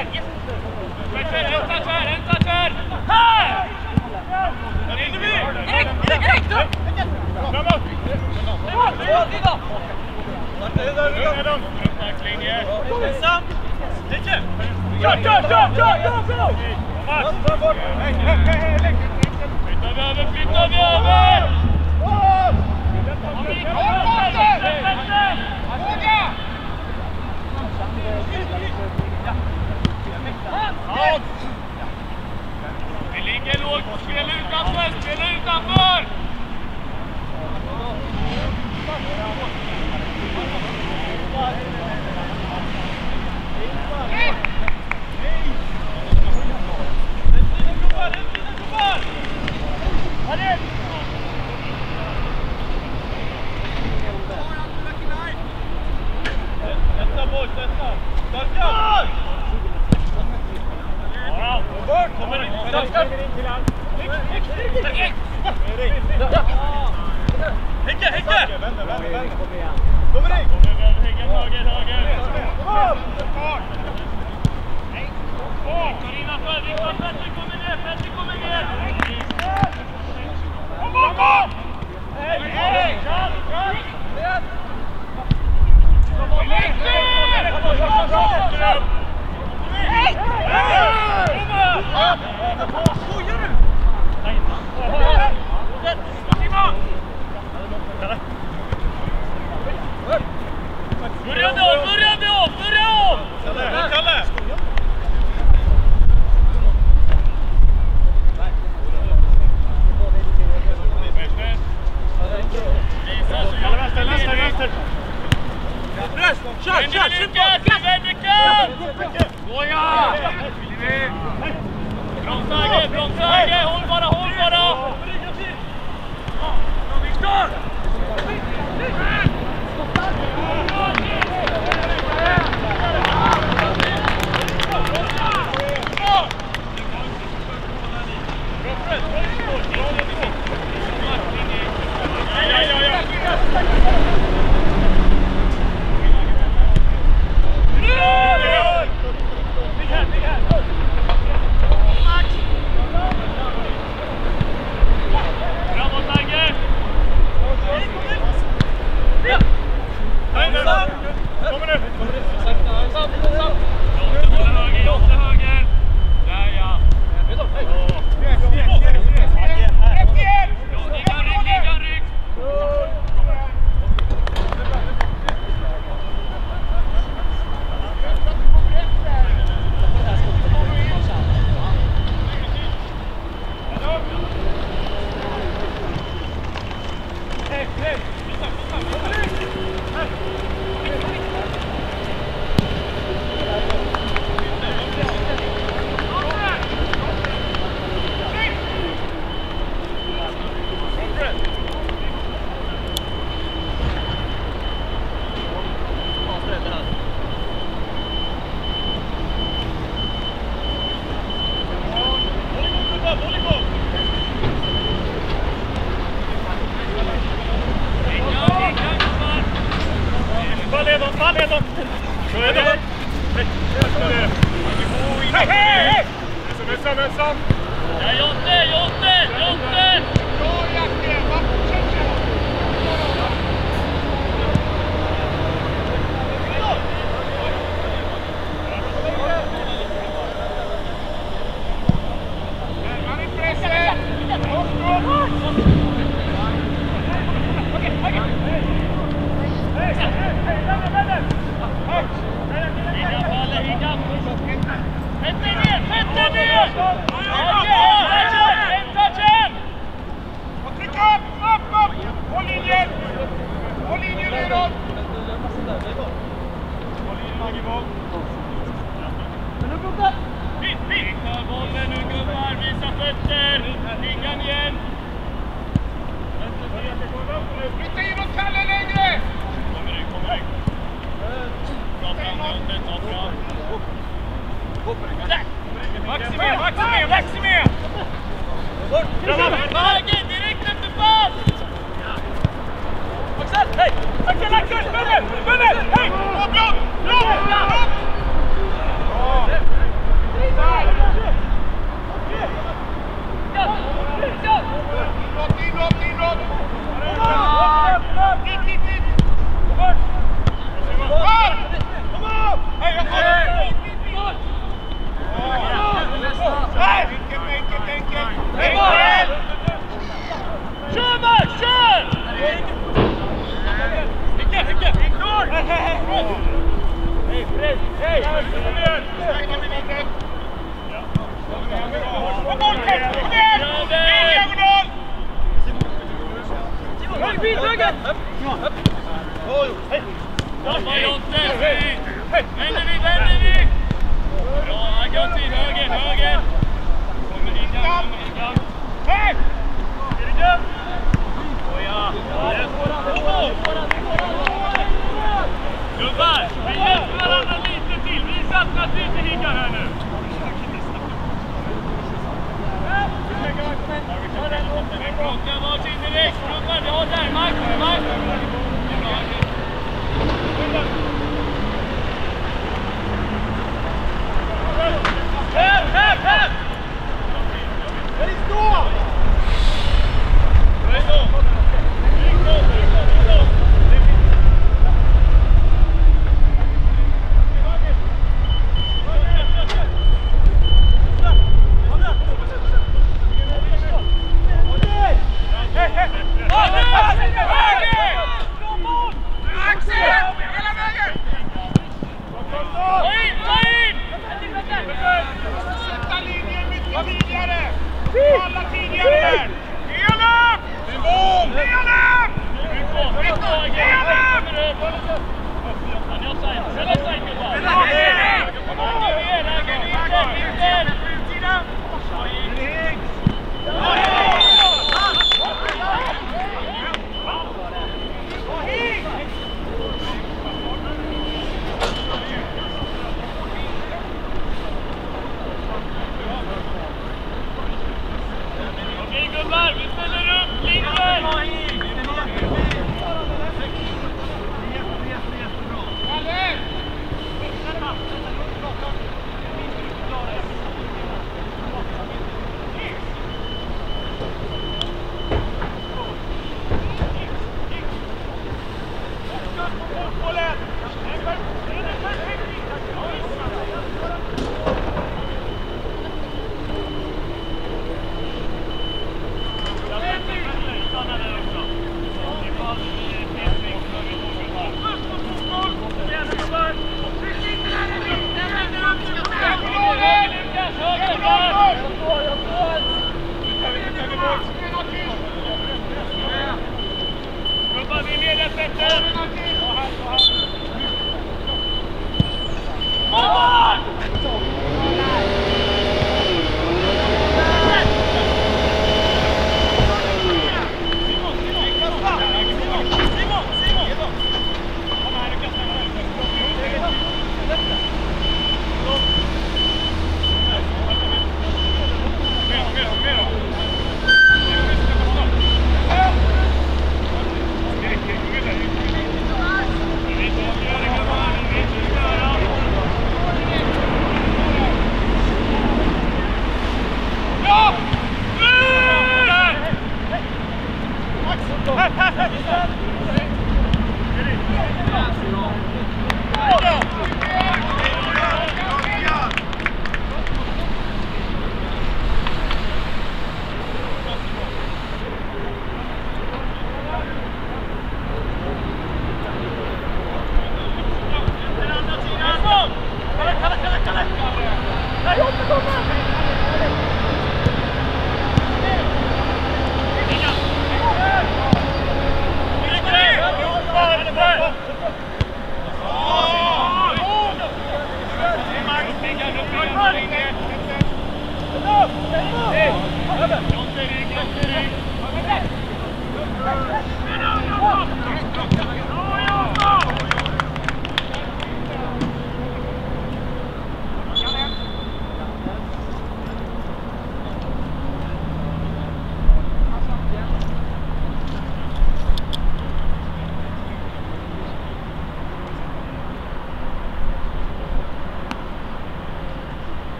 Flyttar vi över! Vi ligger lågt, spela utanför! Bromsage, håll bara! Gubbar, vi hjälper varandra lite till. Vi satsar att vi inte hickar här nu. Vi plockar varsin direkt. Gubbar, vi har där. Mark. Här! Där är stå!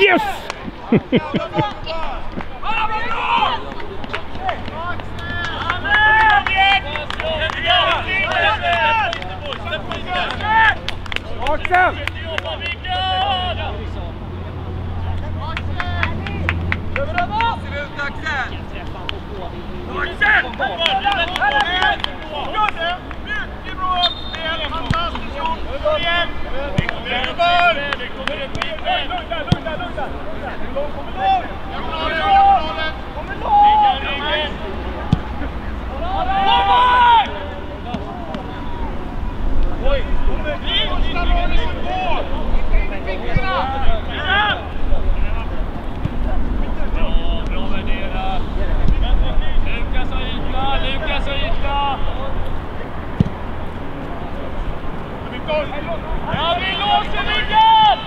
Yes! Axel! Ja, vi låser ryggen!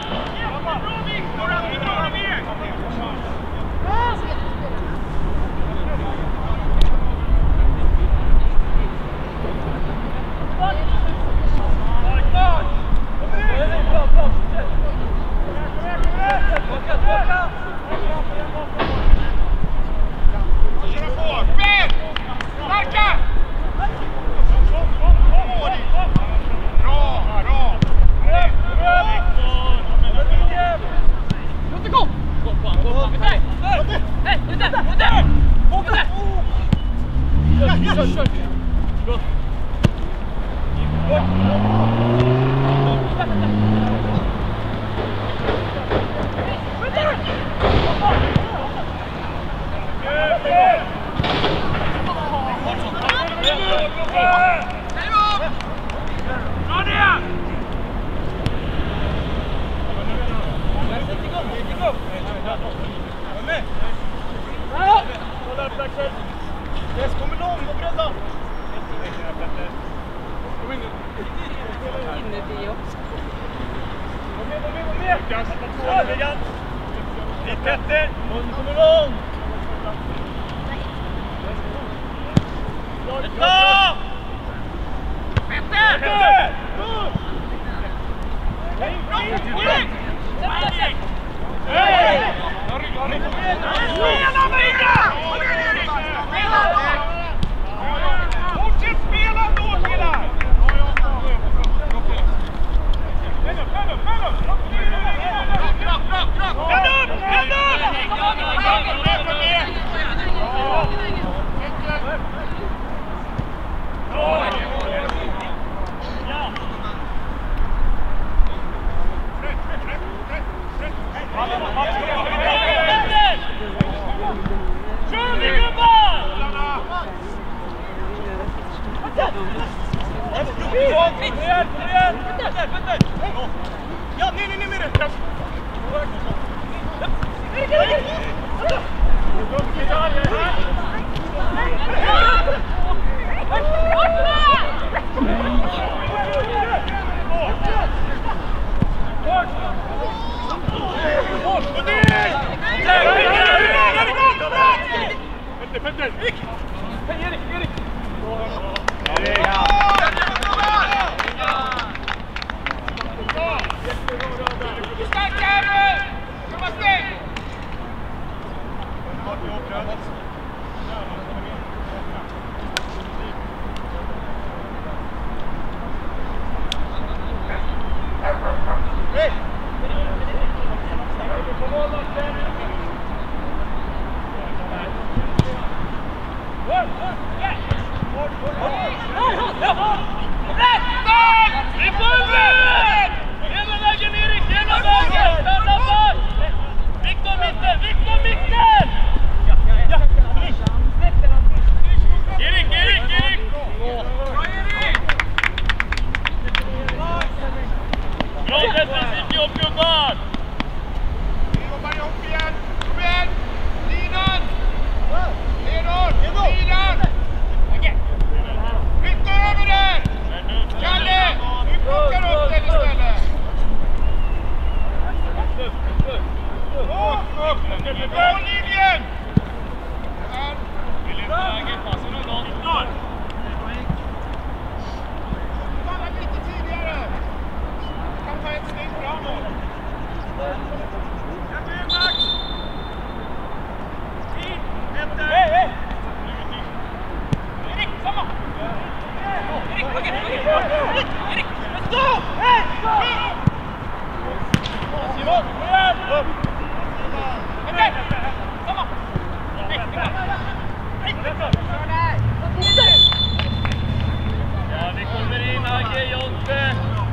Läge Jonte!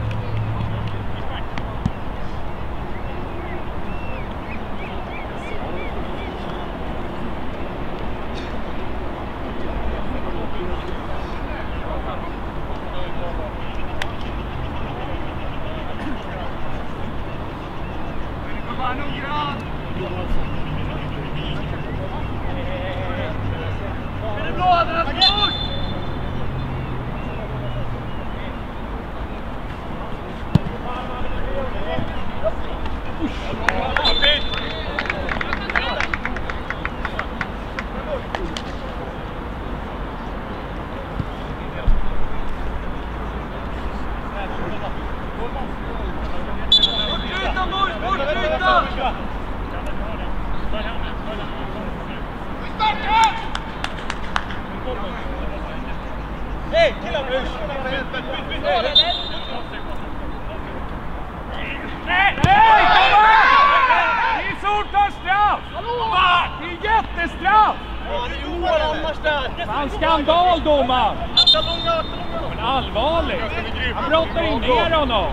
Han skandal, domaren! Men allvarligt! Han brottar in ner honom!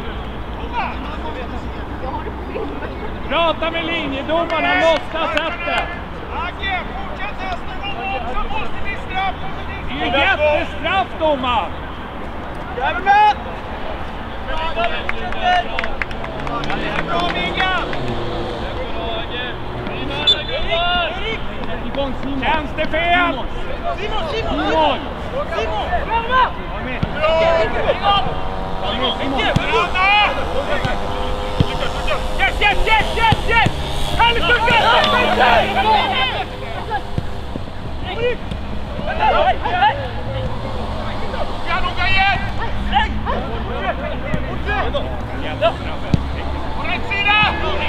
Prata med linjedomaren, han måste ha sett det! Agge, fortsätt nästa gång också, måste vi straff! Det är ju jättestraff, domaren! Jävlar! Bra, Mika! Känns det fel? Simon! Mål! Yes! Lugga igen! På rätt sida!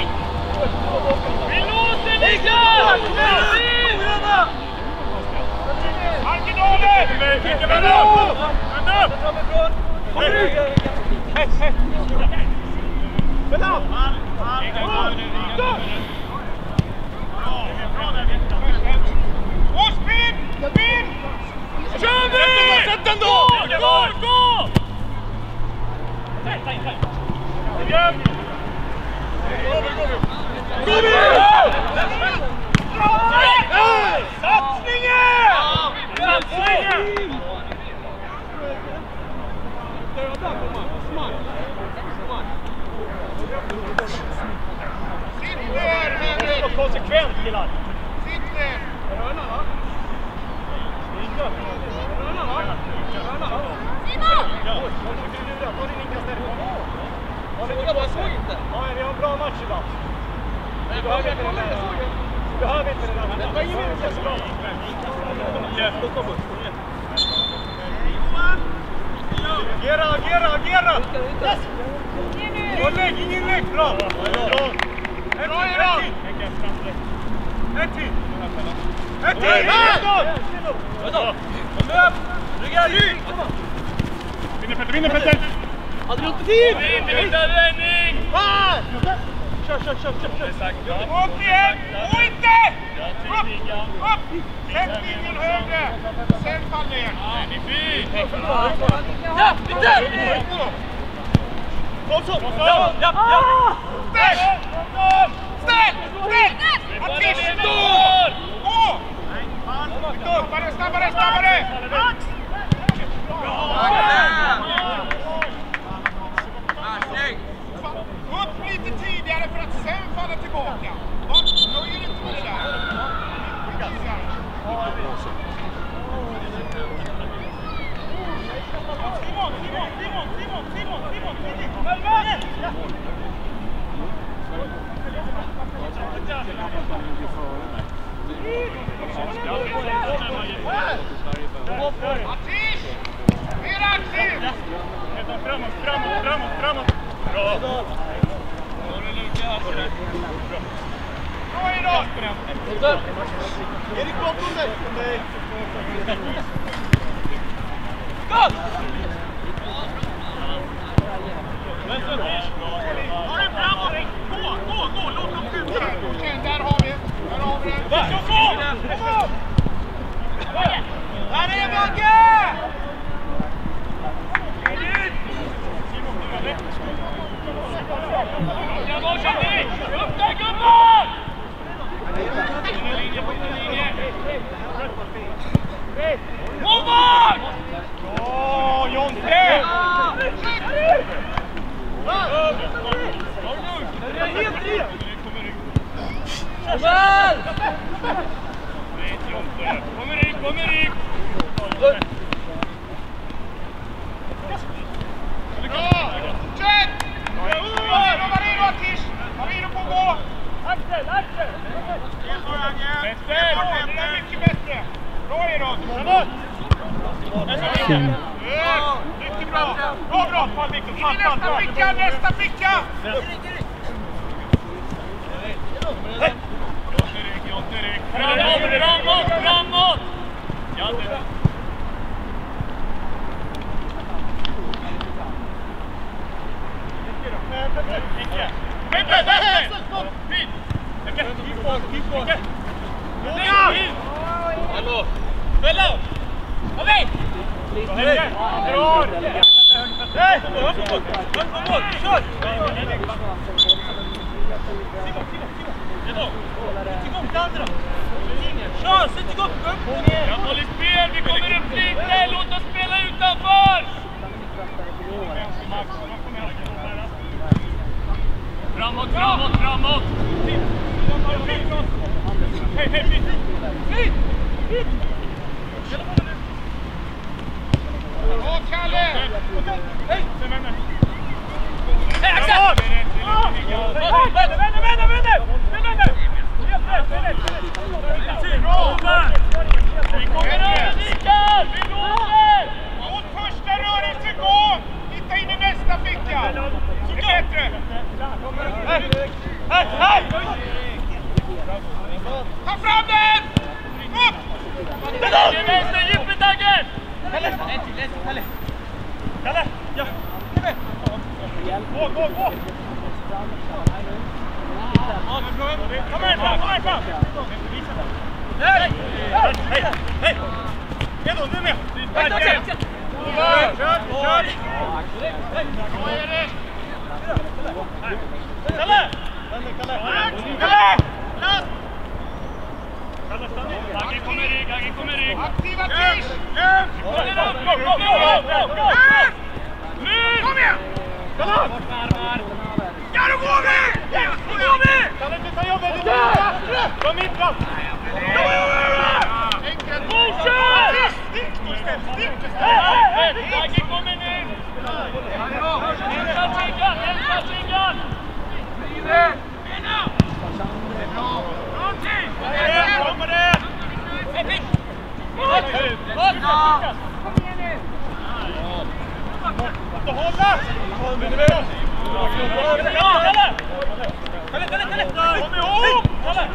Vi låter ligga! Marginalen! Vända upp! Och spinn! Kör vi! Sätt den då! Gå! Gå vi! Satsningen! Sitt ner, Henrik! Konsekvent, killar! Sitt ner! Röna, va? Röna, va? Simon! Ta din inkast därifrån. Jag såg inte. Ja, vi har en bra match idag. Vi behöver inte den där. Vi behöver inte den där. Ta in in så bra. Agera! Yes! Ingen lägg, bra! Ett till! Vinner Petter! Hade du inte tid? Vinner räddning! Kör! Upp igen! Och inte! Upp! Sätt linjen högre! Sen fall ner! Den är fin! Ja, Petter! Ställ! Artist! Gå! Snabbare! Upp lite tidigare för att sen falla tillbaka. Nöjer du inte med det där? Mattias! Mer aktiv! Framåt! Bra! Bra idag! Erik, bakom dig! Nej! Skott! Ta den framåt! Gå! Låt dem skjuta! Där har vi den! Gå! Här är Bagge! nästa ficka, nästa ficka! Framåt! Ja, det. Hallå! Fälla! Okej! Sätt igång! Jag håller spel, vi kommer upp lite! Låt oss spela utanför! Framåt! Hej! Bra, Kalle! Hej! Axel! Vänner! Vi kommer över, Mikael! Vi låser! Mot första rörelsegång! Hitta in i nästa ficka! Så bättre! Hej! Ta fram den! Upp! Vänster, djupet, Agger! Kalle! Ja! Gå! Kom här fram! Hej! Edon, du är med! Kör! Så är det! Kalle! Agge kommer rygg! Aktiva tisch! Gå! Kom igen! Ja, då går vi! Kan du inte ta jobbet lite? Kom in fram! Enkelt! Kör! Stick! Agge kommer nu! Hämta Tiggan! Kommer det! Hålla! Kom ihåg!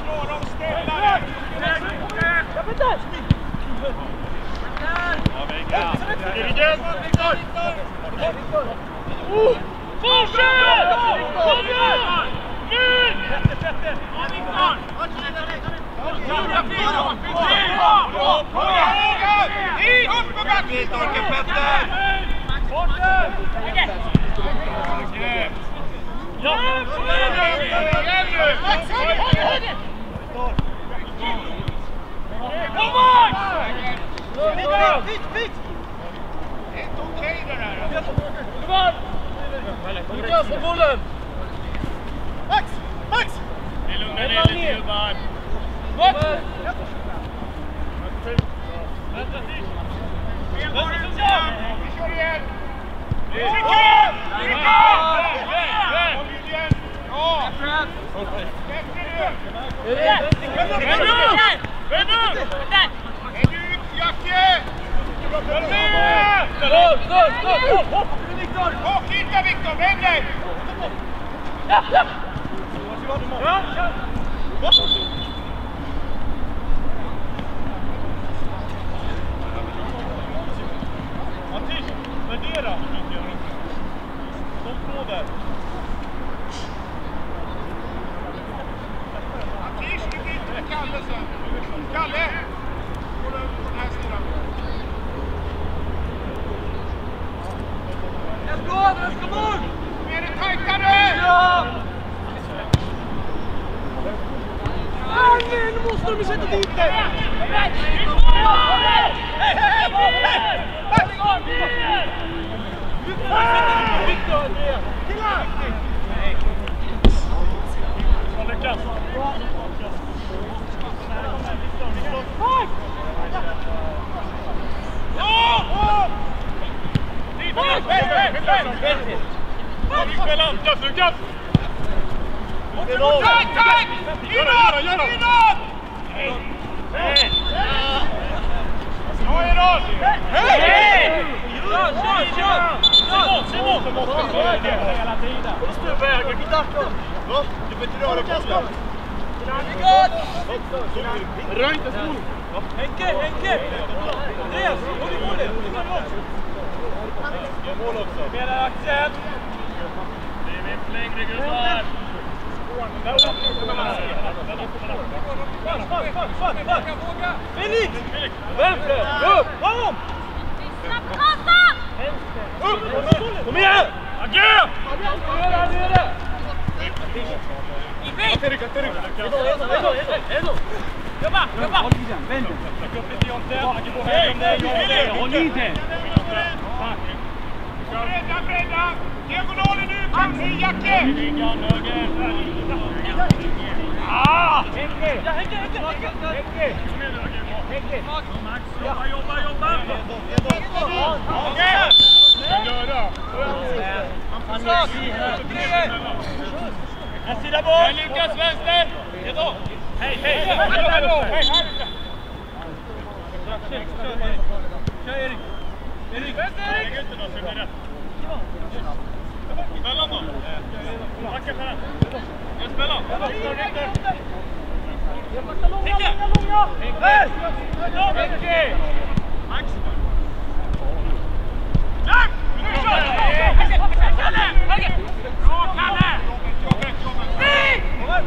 Max! Det är lugna ner lite, gubbar. Vänta till! Vi kör igen! Hitta Viktor, vänd dig! Mattis, värdera! De två där. Mattis, du blir inte med Kalle sen. Kalle! Går över på den här sidan. Let's go! Är det tajtare? Ja! Nej, nu måste de sätta dit det! Tajt! Inåt! Ja, Eron! Hej! Kör! Hela tiden. Just nu väger, titta! Ja, du får inte röra på sig. Rör inte skon! Henke! Andreas, håll i målet! Gör mål också. Spela Axel! Det är en längre gubbar. Felix! Vänster! Upp! Fram! Upp! Kom igen! Agge! Jobba! Vänd! Håll i den! Bredda! Diagonalen ut! Kanske Jacke! Ah! Henke! Jobba! En sida bort! Lukas vänster! Hej! Kör Erik! Lägg ut den då, så blir det rätt. Mellan då! Backa för den! Jag spelar! Henke! Max! Nej! Nu kör vi! Bra, Kalle! Fint!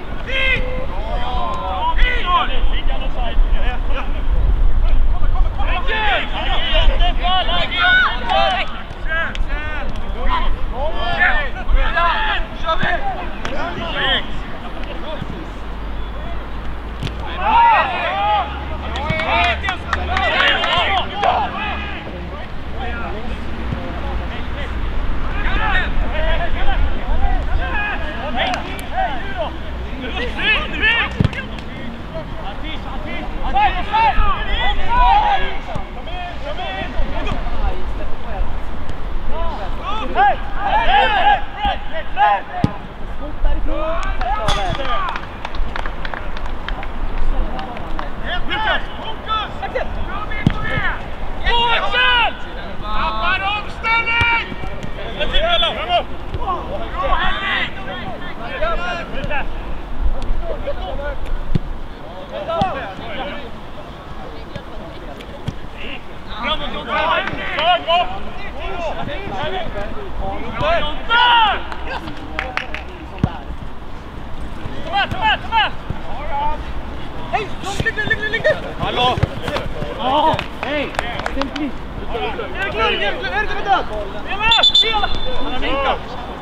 Hallå! Ja, hej! Stämpli! Erik är död! Han har vinkat!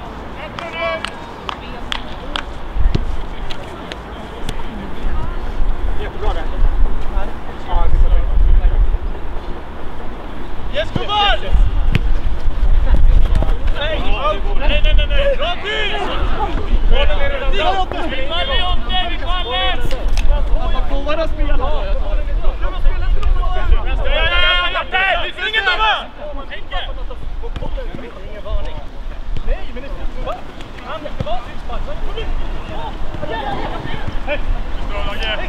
Jättebra där. Yes, gubbar! Nej! Bra tid! Vi faller! Båda spelar! Det finns ingen domare! Henke! Ingen varning. Nej, men det ska vara synspass. Kom in! Hej! Bra, Lage!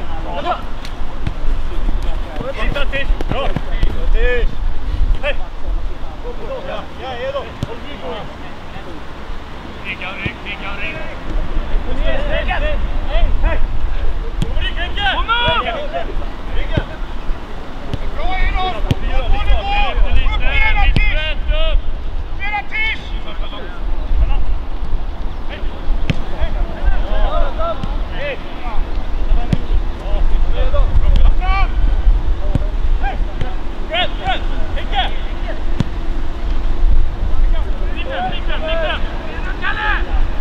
Titta, Tisch! Bra! Tisch! Hej! Ja, Edo! Håll vid på! Rygga och rygg! Kom igen! Hej! Kom rygg, Henke! Kom nu! Ryggen! Bra, Edo! Upp igen, Tisch! Flera Tisch! Hej! Rätt! Henke! Niklas! Kalle!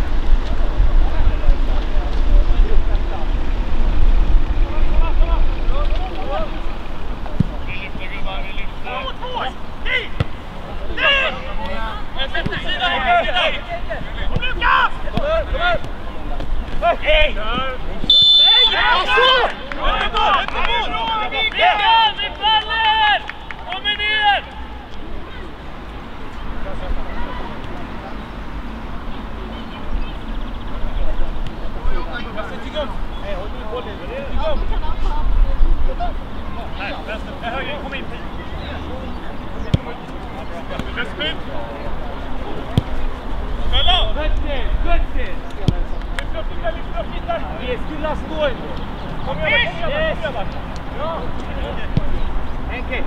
Vi lyfter, gubbar, vi lyfter. Hej! En sätter sida, Henke! Och Lukas! Hej! Vi faller! Kommer ner! Hej, håll vid på det. Nej, vänster. Höger, kom in. Västbyt. Vi är stilla stående. Kom igen, kom igen. Bra. Henke.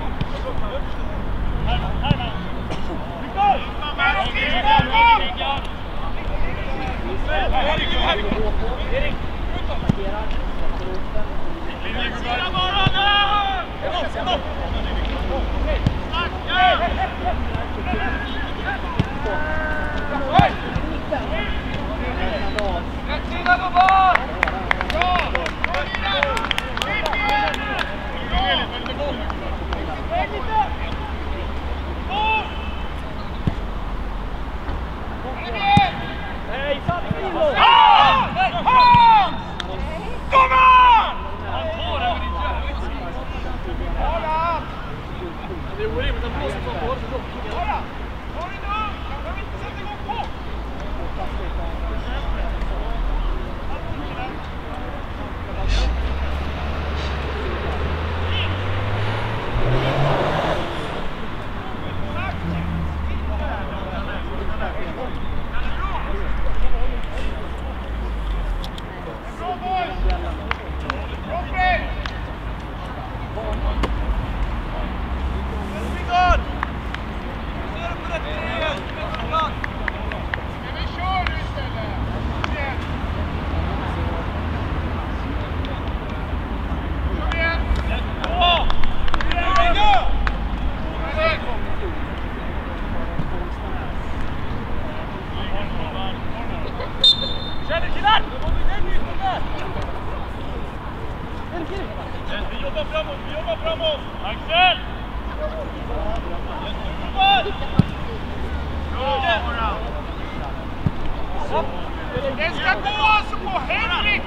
Det ska gå alltså på Henrik!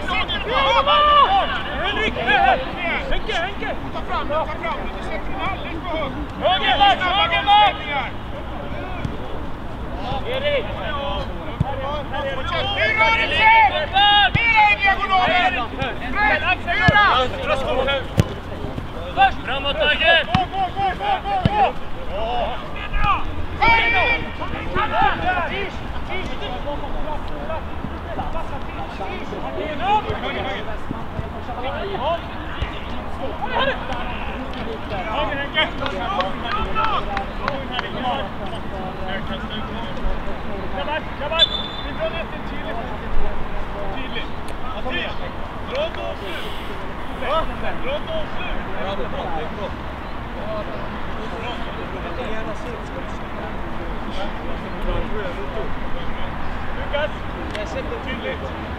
Henke! Ta fram den, du sätter den alldeles för högt. Högerback! Erik! Mera i diagonalen! Framåt, Agge! Gå! Lukas, jag sätter tydligt.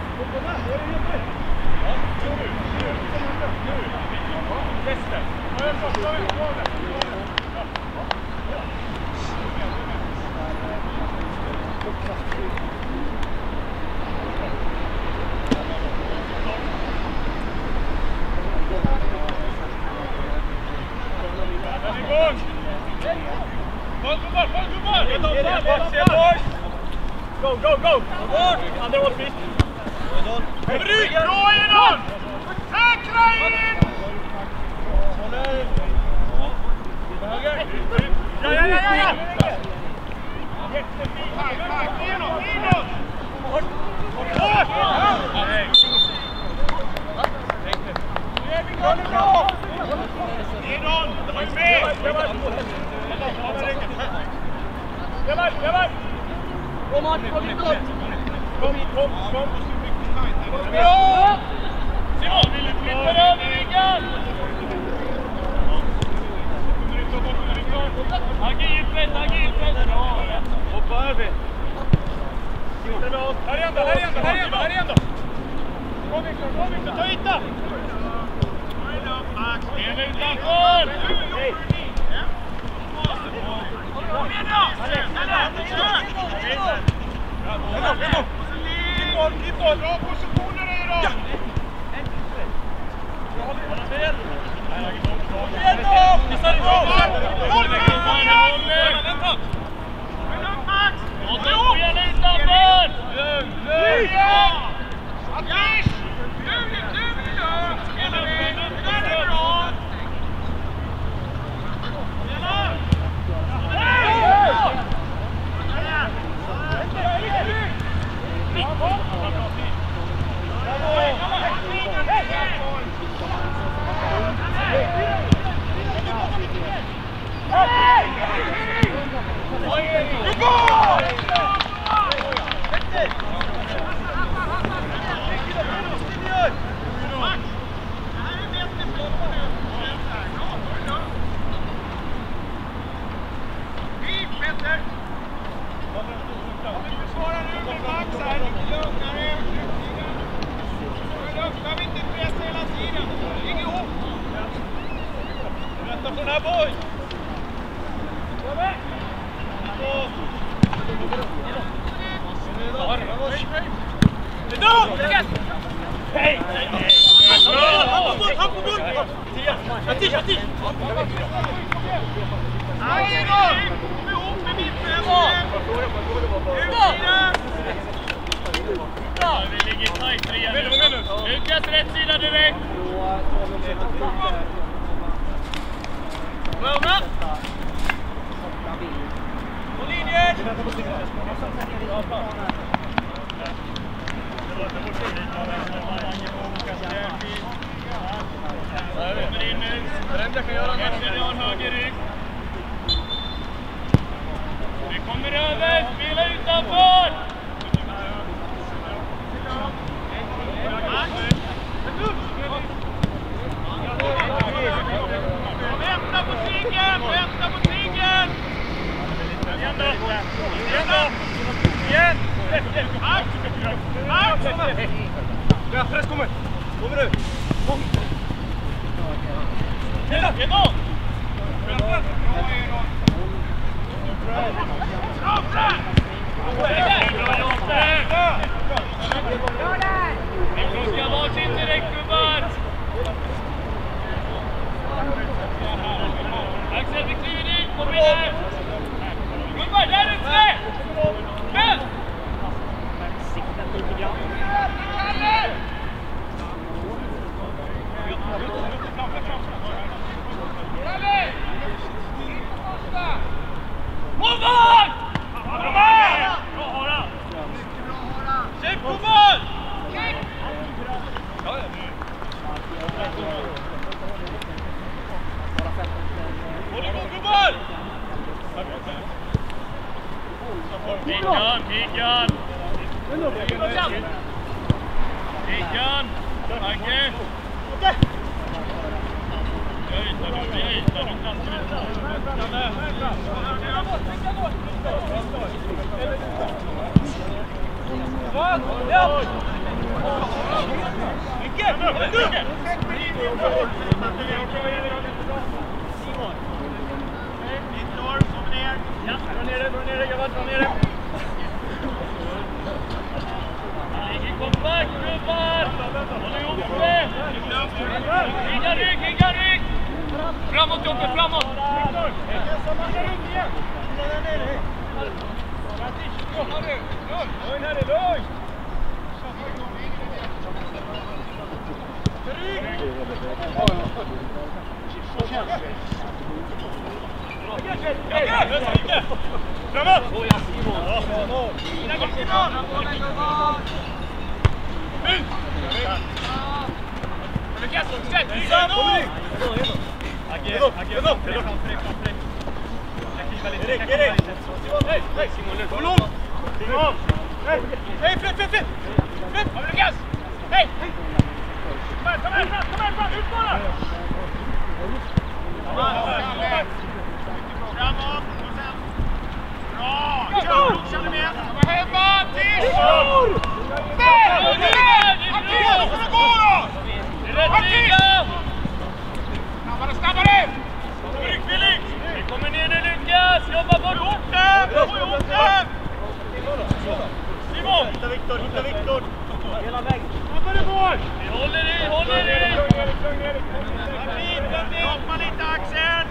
Go! Andra mål fritt. Bra innan! Säkra in! Ja! Jättefint! Inåt! Kom! Simon, vill du flytta över ryggen? Agge djuprätt! Hoppa över. Här igen då! Kom Victor, ta yta! En utanför! Kom igen då! Keep on! Bra positioner i då! Bravo! Hej! Han på boll! Attish! Nej, då! Kom ihop med mitten! Ja, vi ligger tajt igen. Lukas rätt sida direkt. Bruna! På linjen! Kommer in nu. Jensen har höger rygg. Vi kommer över. Spela utanför. Vänta på Siggen! Vänta på Siggen! Igen då. Igen. Max! Ja, press kommer! Kommer du? Kom! Ge då. Vi ska varsin direkt, gubbar. Axel, vi kliver dit. Kom in här. Gubbar, där ute! Men! Målvakt! Bra Hara! Check på boll! Håll igång på boll! Piggan! Agge! Vi ytar nu ligger kompakt, gubbar! Håll ihop det! Higga rygg! Framåt, Jocke, framåt! Framåt! Lukas, fortsätt! Hej, Fred! Lukas! Hej! Kom här fram! Ut bara! Framåt! Bra! Kör med! Kom hem, Mattis! Nej! Mattis, får du gå då! Snabbare! Vi kommer ner nu, Lukas! Jobba bort! Få ihop det! Simon! Hitta Viktor! Hela vägen! Snabbare mål! Vi håller i! Hoppa lite, Axel!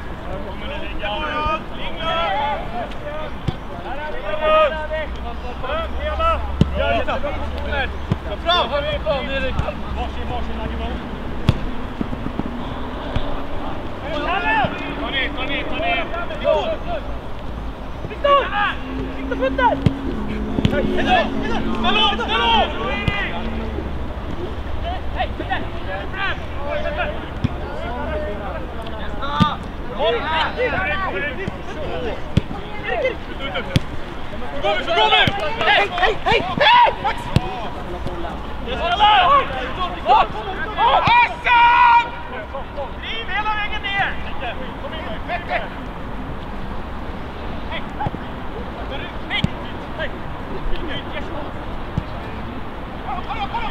Ta ner! Viktor! Viktor fötter! Ställ upp! Hej, Peter! Så går vi! Hej! Hassan! Driv hela vägen ner! Kom in, Petter! Hej! Kolla!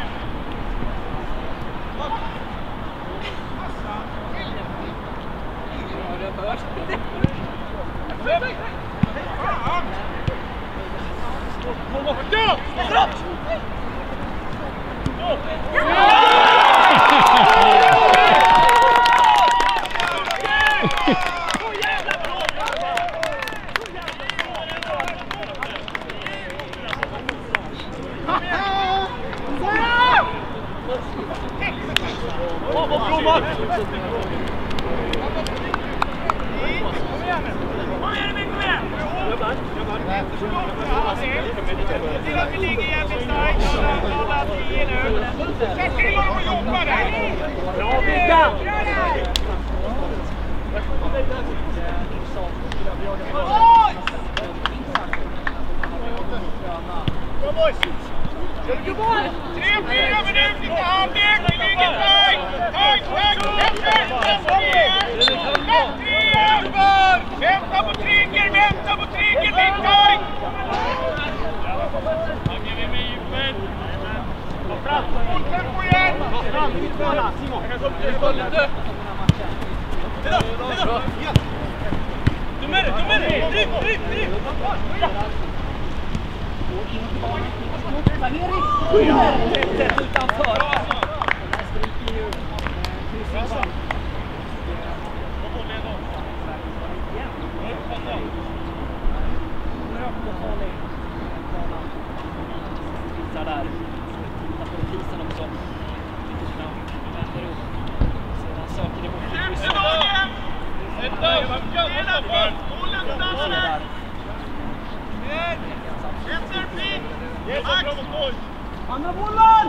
Andra bollen!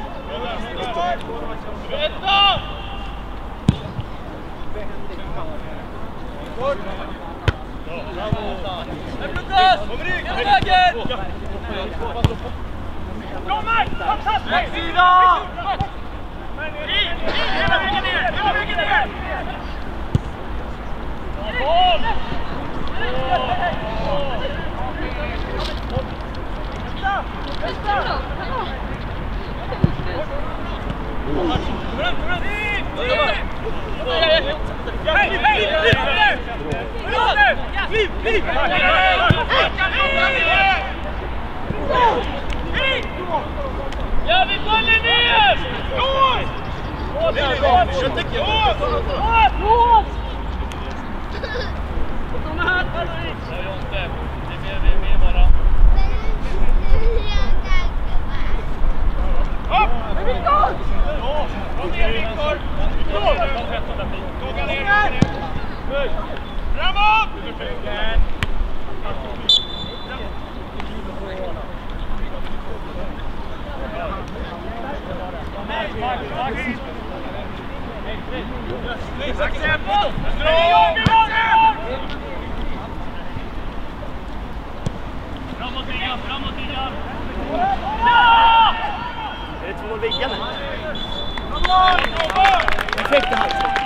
Bra Mark! Fantastiskt! Sida! Hela vägen ner! Hela vägen ner! Boll! Ja, vi bollen ner! Lås! Lås! Kom här! Det är mer bara. Upp! Viktor! Kom ner, Viktor! Tåga ner! Framåt! Framåt Ilja, framåt Ilja! Är det två liggande? Framåt! Perfekt det här.